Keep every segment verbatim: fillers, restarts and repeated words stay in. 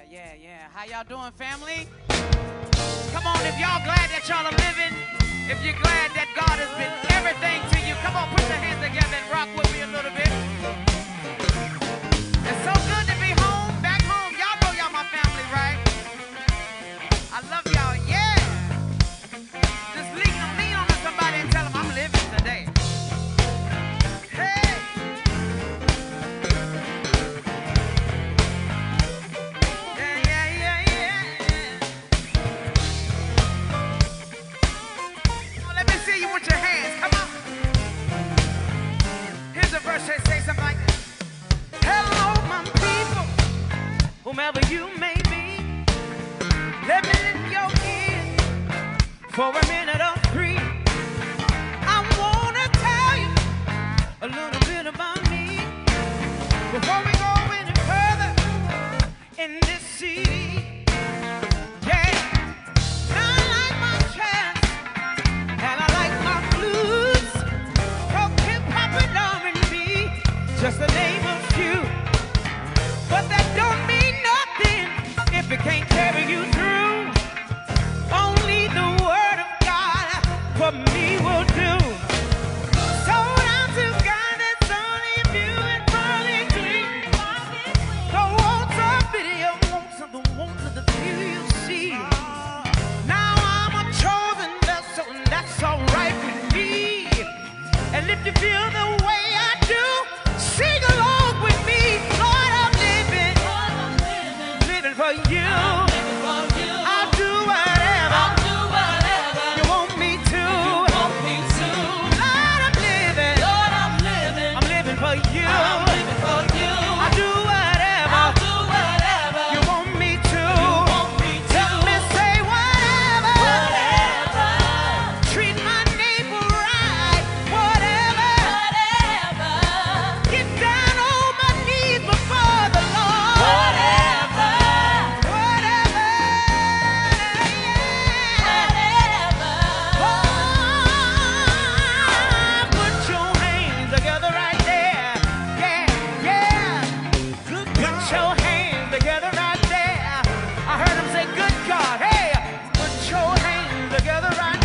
yeah, yeah. How y'all doing, family? Come on, if y'all glad that y'all are living, if you're glad that God has been everything to you, come on, put your hands together and rock with me a little bit. It's so good to be home, back home. Y'all know y'all my family, right? I love y'all, yeah. Just lean, lean on to somebody and tell them I'm living today. Hey. With your hands, come on. Here's a verse that says something like this. Hello, my people, whomever you may be. Let me in your ear for a minute or three. I want to tell you a little bit about me before we go any further in this city. Just the name of few, but that don't mean nothing if it can't carry you through. Only the word of God for me will do. Sold out to God, it's only you and probably clean. The wants of video, wants of the wants of the few you see. Now I'm a chosen vessel, and that's all right with me. And if you feel the way I do, sing along with me. Lord, I'm living, Lord, I'm living, living for you. I'm living for you. I'll do whatever, I'll do whatever you want me to. You want me to. Lord, I'm living, Lord, I'm living, I'm living for you. I'm living for you. I'll do whatever, I'll do whatever you want me to. You want me to. Let me say whatever, whatever. Treat my neighbor right, whatever, whatever. Get down on my knees before the Lord. Whatever, whatever, whatever. Oh, put your hands together right there. Yeah, yeah. Put your hands together right there. I heard him say, good God. Hey, put your hands together right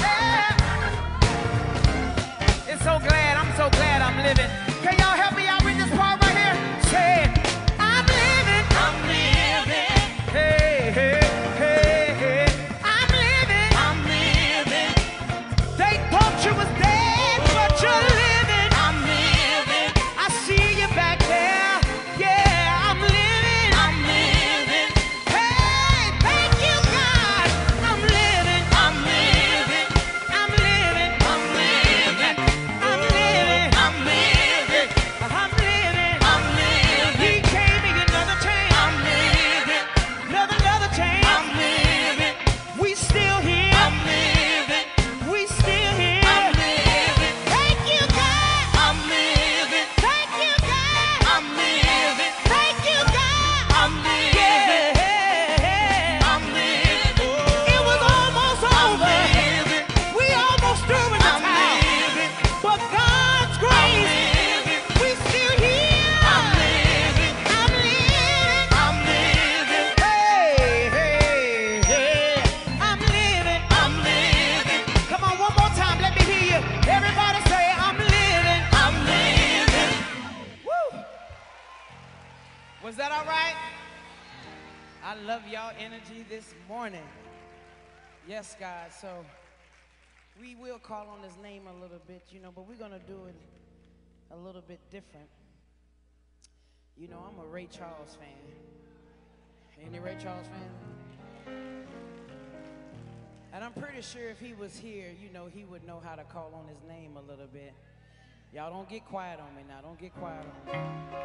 there. It's so glad, I'm so glad I'm living. Can y'all help me out with this part right here? Say, I'm living, I'm living. Hey, hey, hey, hey. I'm living, I'm living. They thought you was dead, but you're living. I'm living. I see you back there. Yeah, I'm living, I'm living. Hey, thank you, God. I'm living, I'm living. I'm living, I'm living. I'm living, I'm living. I'm living, I'm living. He gave me another chance. I'm living, another, another chance. I'm living. We still here. I'm living. We still here. I'm living. Thank you, God. I'm living. Thank you, God. I'm living. Thank you, God. I'm living. Yeah. I'm living. It was almost over. We almost threw in the towel. But God's grace, we still here. I'm living. I'm living. I'm living. Hey, hey, hey. I'm living. I'm living. Come on, one more time. Let me hear you. Everybody say, I'm living. I'm living. Woo. Was that all right? I love y'all energy this morning. Yes, God. So we will call on his name a little bit, you know, but we're going to do it a little bit different. You know, I'm a Ray Charles fan. Any Ray Charles fan? And I'm pretty sure if he was here, you know, he would know how to call on his name a little bit. Y'all don't get quiet on me now. Don't get quiet on me.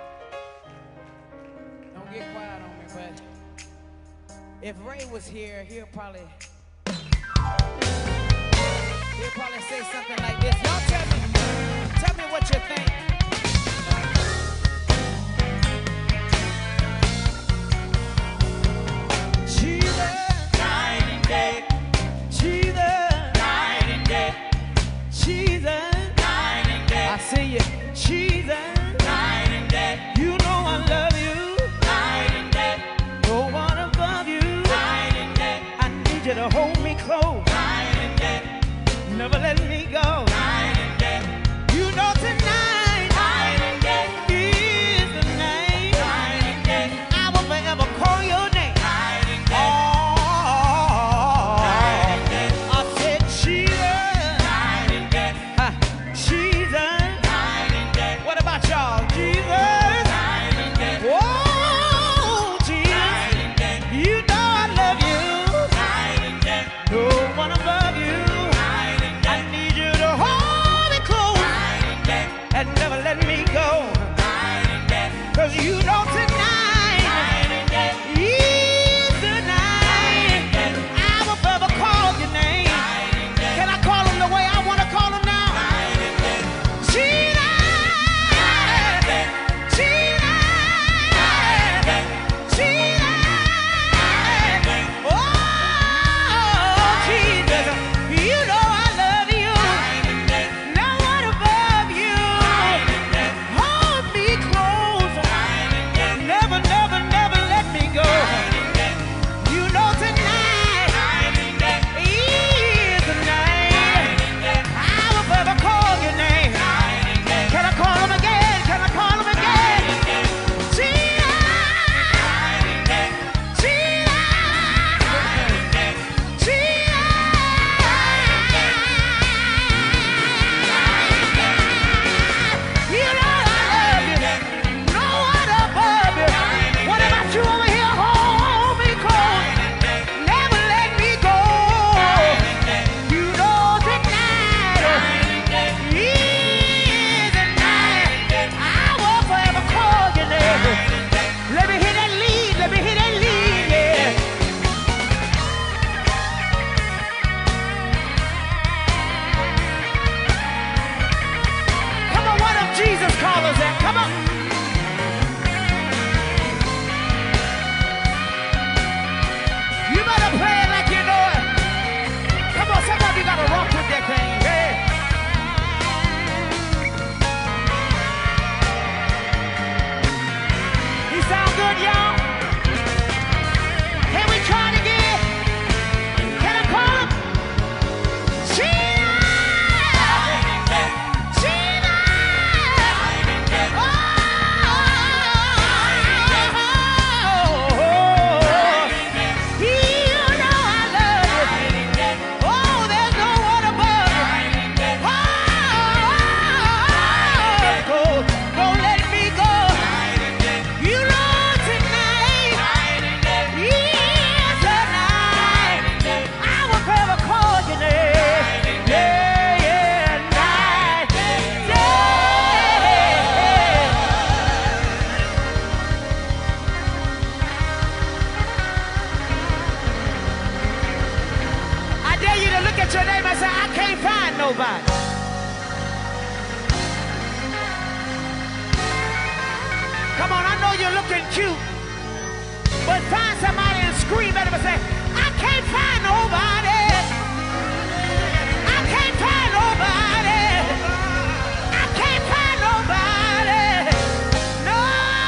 Don't get quiet on me, but if Ray was here, he'll probably he'll probably say something like this. Y'all tell me, tell me what you think. Jesus, night and day. Jesus, night and day. Jesus, night and day. I see you. Jesus, night and day. You know I love you. Night and day. No one above. Cause you know tonight is the night I will forever call your name. Can I call him the way I want to call him now? Jesus, Jesus, Jesus. Oh, Jesus, you know I love you. No one above you. Hold me close. Never, never, never let me go. You know tonight is the night I will forever call your name. Can I call him again? Can I call him again? Jesus, Jesus, Jesus. You know I love you. No one above you. What about you over here? Hold me close. Never let me go. You know tonight is the night I will forever call your name. Let me hear that lead. Let me hear that lead. Yeah. Come on, what up, Jesus call us at? Come on. You better play it like you know it. Come on, some of you gotta rock with that thing. Yeah. He sound good, y'all? Can we try it again? Can I call him? Jesus! Jesus! Oh! You know I love you. Oh, there's no one above you. Oh, go, don't let me go. You know tonight is the night I will forever call your name. Yeah, yeah, night, I dare you to look at your neighbor and say, I can't find nobody. Come on, I know you're looking cute, but find somebody and scream at him and say, I can't find nobody. I can't find nobody. I can't find nobody. No.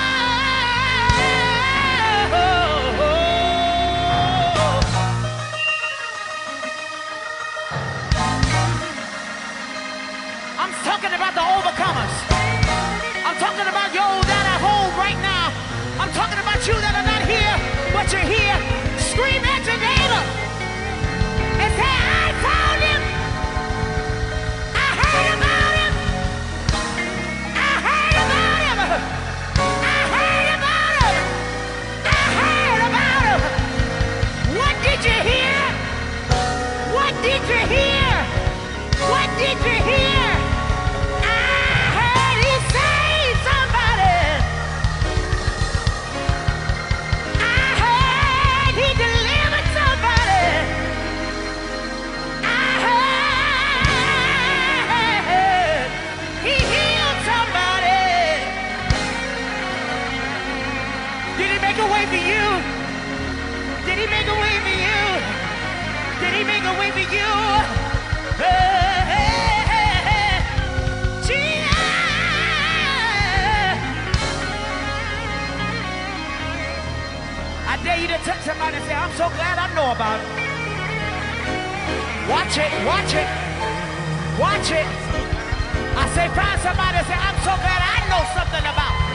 I'm talking about the overcomers. I'm talking about you that are home right now. I'm talking about you that are not here, but you're here. Scream at your neighbor and say, I found him. I heard about him. I heard about him. I heard about him. I heard about him. What did you hear? What did you hear? What did you hear? I heard he saved somebody. I heard he delivered somebody. I heard he healed somebody. Did he make a way for you? Did he make a way for you? Did he make a way for you? Hey, hey, hey, hey. Jesus. I dare you to touch somebody and say, I'm so glad I know about it. Watch it, watch it, watch it. I say, find somebody and say, I'm so glad I know something about it.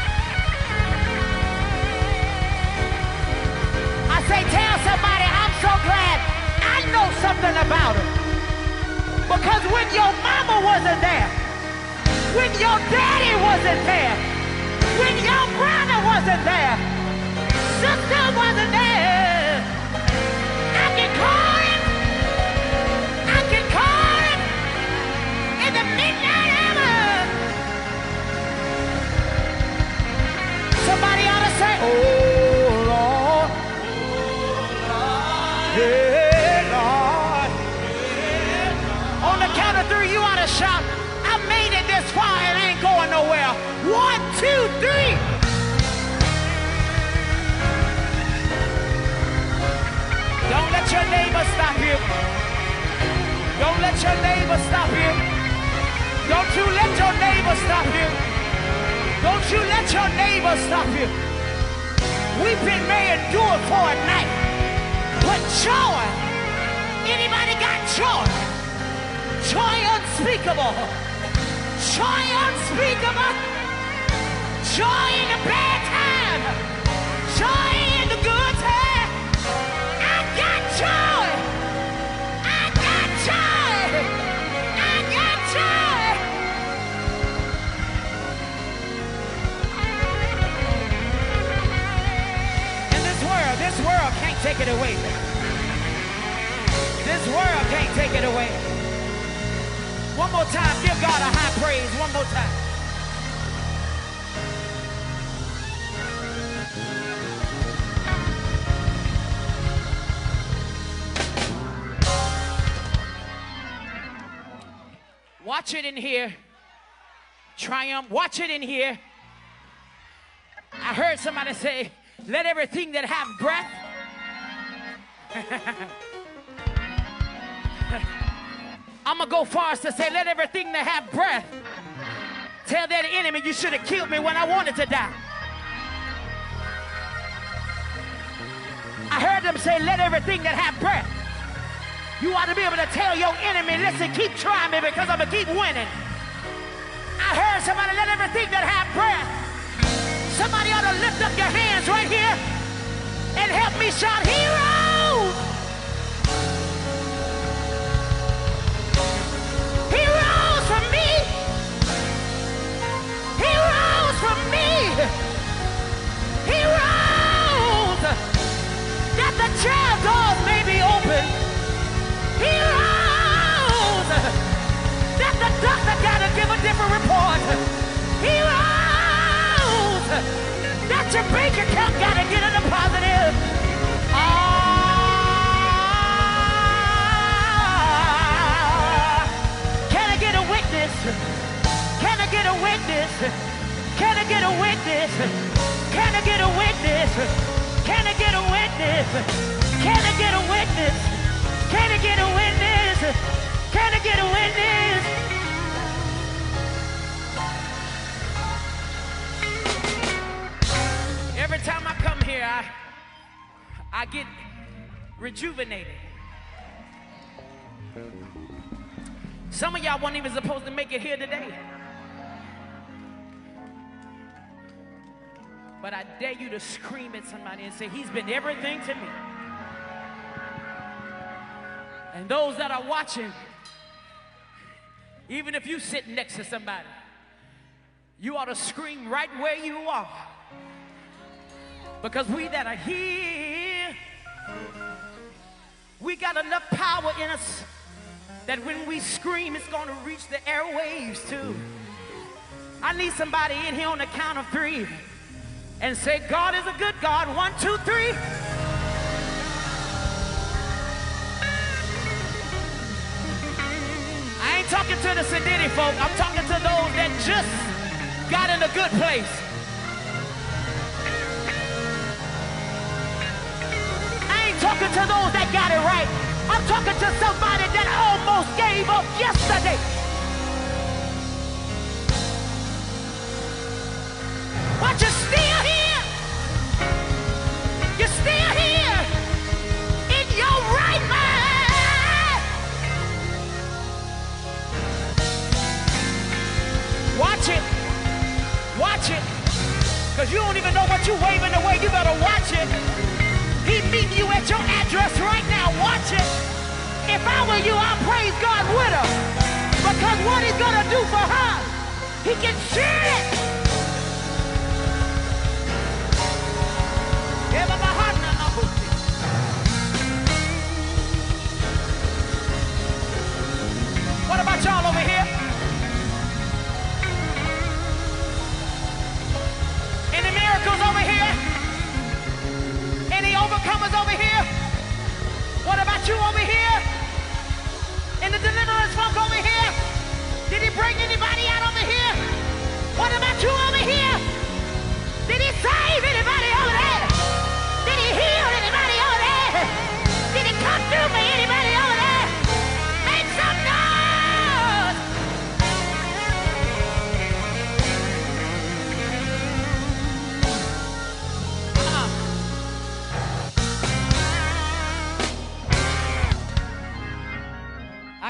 I say, tell somebody, I'm so glad I know something about it. Because when your mama wasn't there, when your daddy wasn't there, when your brother wasn't there, sister wasn't there, I can call him, I can call him in the midnight hour. neighbor stop you. Don't let your neighbor stop you. Don't you let your neighbor stop you. Don't you let your neighbor stop you. Weeping may endure for a night, but joy, anybody got joy? Joy unspeakable. Joy unspeakable. Joy in the bad time. Joy in the good time. I got joy. I got joy. I got joy. And this world, this world can't take it away. This world can't take it away. One more time, give God a high praise. One more time. Watch it in here. Triumph. Watch it in here. I heard somebody say, let everything that have breath. I'm going to go far as to say, let everything that have breath tell that enemy, you should have killed me when I wanted to die. I heard them say, let everything that have breath. You ought to be able to tell your enemy, listen, keep trying me because I'm going to keep winning. I heard somebody, let everything that have breath. Somebody ought to lift up your hands right here and help me shout, hero! He rose for me. He rose for me. He rose that the jail doors may be open. He rose that the doctor got to give a different report. He rose that your bank account got to get a positive. Oh. Can I get a witness? Can I get a witness? Can I get a witness? Can I get a witness? Can I get a witness? Can I get a witness? Can I get a witness? Every time I come here, I, I get rejuvenated. Some of y'all weren't even supposed to make it here today. But I dare you to scream at somebody and say, he's been everything to me. And those that are watching, even if you sit next to somebody, you ought to scream right where you are. Because we that are here, we got enough power in us that when we scream, it's going to reach the airwaves too. I need somebody in here on the count of three and say, God is a good God. One, two, three. I ain't talking to the sedity folk. I'm talking to those that just got in a good place. I ain't talking to those that got it right. I'm talking to somebody that almost gave up yesterday. But you're still here. You're still here in your right mind. Watch it. Watch it. Because you don't even know what you're waving away. You better watch it. He's meeting you at your address right now. Watch it. If I were you, I'd praise God with her. Because what he's going to do for her, he can share it. What about y'all over here? Any miracles over here? Any overcomers over here? What about you over here? And the deliverance folk over here? Did he bring anybody out over here? What about you over here? Did he save anybody over there? Did he heal anybody over there? Did he come through for you?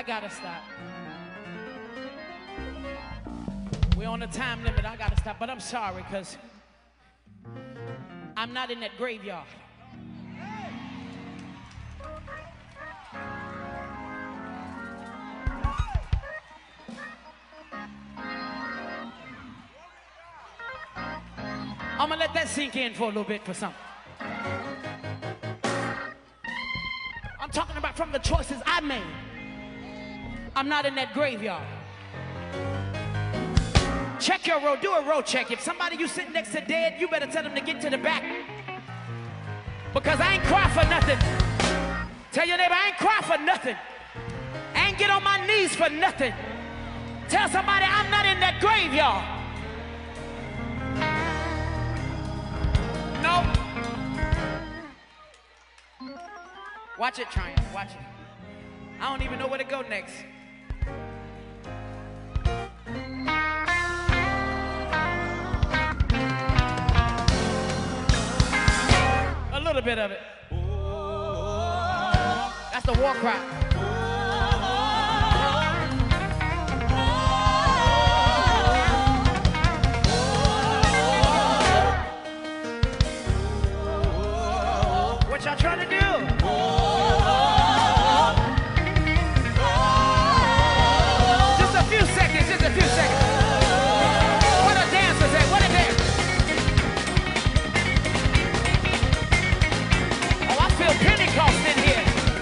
gotta stop. We're on a time limit. I gotta stop, but I'm sorry, because I'm not in that graveyard. I'm gonna let that sink in for a little bit for something. I'm talking about from the choices I made. I'm not in that graveyard. Check your road, do a road check. If somebody you sitting next to dead, you better tell them to get to the back. Because I ain't cry for nothing. Tell your neighbor, I ain't cry for nothing. I ain't get on my knees for nothing. Tell somebody I'm not in that graveyard. No. Watch it, Triumph, watch it. I don't even know where to go next. A little bit of it. That's the war cry. What y'all trying to do? Just a few seconds, just a few seconds. What a dancers at? What a dance. Oh, I feel Pentecost in here.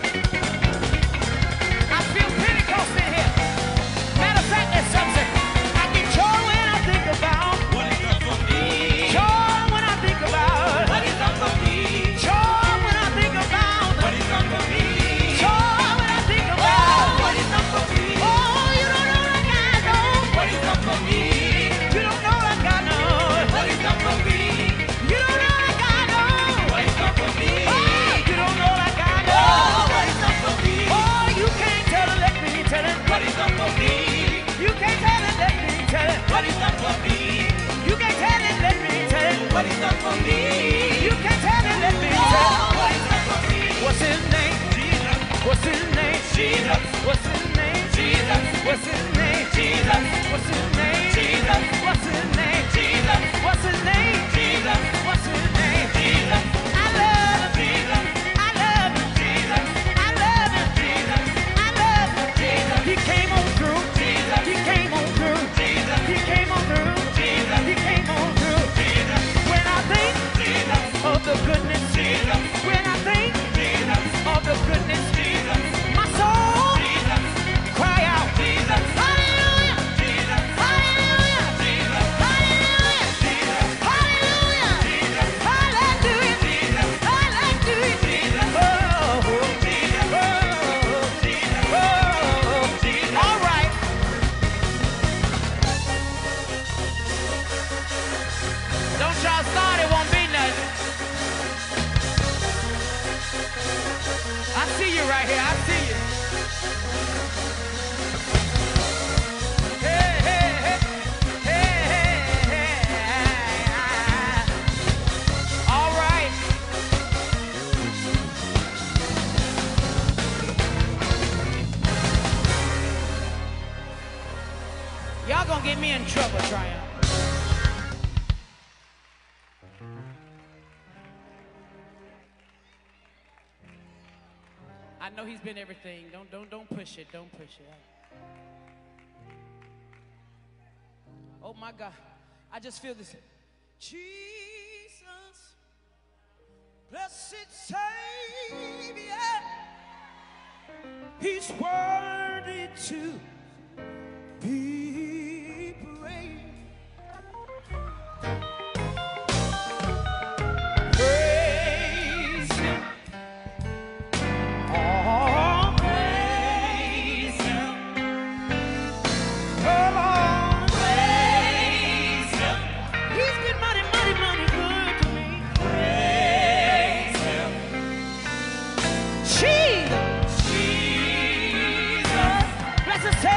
I feel Pentecost in here. Matter of fact, there's something. I get joy when I think about what is done for me. Joy when I think about what is done for me. Joy when I think about what is done for me. Joy when I think about what is done for me. Oh, you don't know like I know what is done for me. You don't know like I know what is done for me. You don't know like I know what is done for me. Oh, you don't know like I know what is done for me. Oh, you can't tell it, let me tell it what is done for me. You can't tell it, let me tell it what is done for me. You can't tell it, let me tell it what is done for me. You can't tell it, let me tell it what is done for me. What's his name? Jesus. What's his name? Jesus. What's his name? Jesus. What's his name? Jesus. What's his name? Jesus. What's his name? Jesus. What's his name? Jesus. What's his name? Jesus. I love him. Jesus. I love him. Jesus. I love him. Jesus. I love him. Jesus. He came on through. Jesus. He came on through. Jesus. He came on through. Jesus. He came on through. Jesus. When I think Jesus of the goodness, Jesus. When I think Jesus of the goodness, Jesus. My soul Jesus. Cry out. Jesus. Hallelujah. Jesus. Hallelujah. Jesus. Hallelujah. Jesus. Hallelujah. Jesus. Hallelujah. Jesus. Hallelujah. Jesus. Oh, Jesus. Oh, Jesus. Oh, Jesus. All right. Don't y'all start, it won't be nothing. I see you right here, I see you. Hey, hey, hey, hey, hey, hey. All right. Y'all gonna get me in trouble, Triumph. I know he's been everything. Don't, don't, don't push it. Don't push it. Oh my God. I just feel this. Jesus, blessed Savior, he's worthy to be praised. Praise him. Oh, praise him. Come on, praise him. He's been mighty, mighty, mighty good to me. Praise him. Jesus, Jesus, blessed Savior.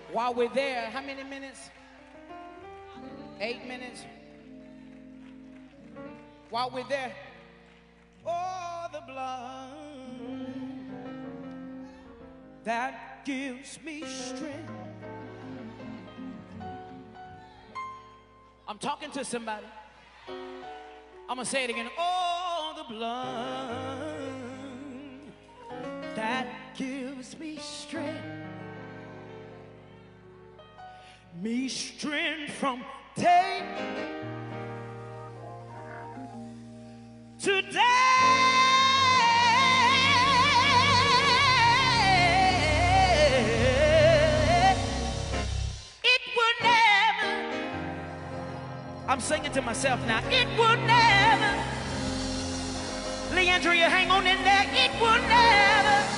While we're there, how many minutes? Eight minutes. While we're there, oh, the blood that gives me strength. I'm talking to somebody. I'm gonna say it again. Oh, the blood that gives me strength. Me strength from day to day. It would never, I'm singing to myself now, it would never, Leandria, hang on in there, it would never